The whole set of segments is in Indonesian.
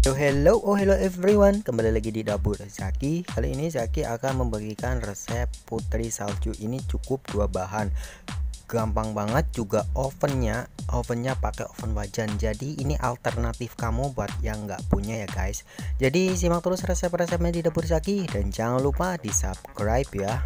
Hello everyone, kembali lagi di dapur Zaki. Kali ini Zaki akan membagikan resep putri salju. Ini cukup 2 bahan, gampang banget. Juga ovennya pakai oven wajan. Jadi ini alternatif kamu buat yang nggak punya ya guys. Jadi simak terus resep-resepnya di dapur Zaki dan jangan lupa di subscribe ya.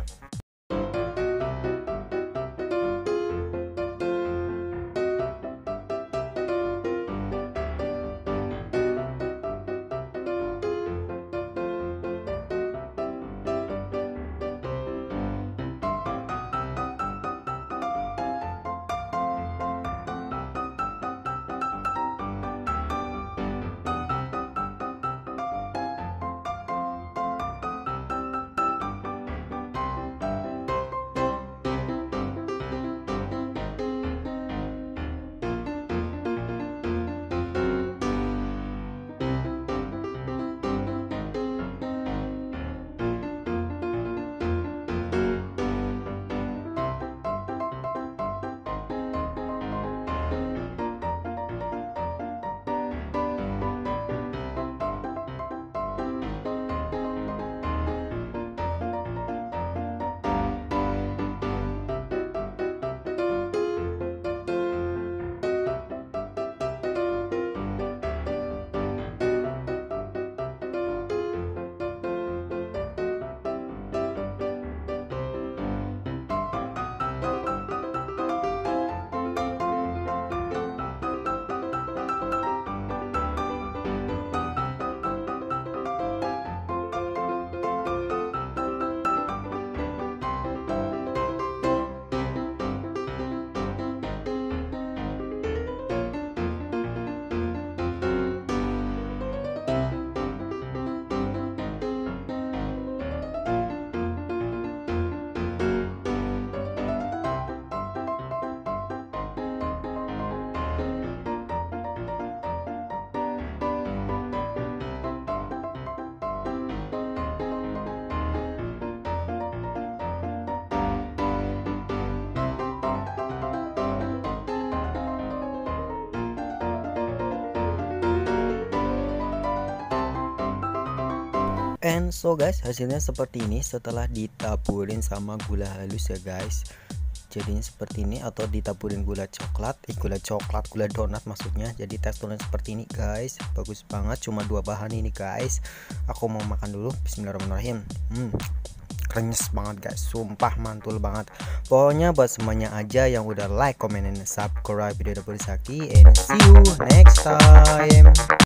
And so guys, hasilnya seperti ini setelah ditaburin sama gula halus ya guys. Jadinya seperti ini, atau ditaburin gula donat maksudnya. Jadi teksturnya seperti ini guys, bagus banget. Cuma 2 bahan ini guys. Aku mau makan dulu. Bismillahirrahmanirrahim. Krenyes banget guys, sumpah mantul banget. Pokoknya buat semuanya aja yang udah like, comment, and subscribe video dapur Zaki, and see you next time.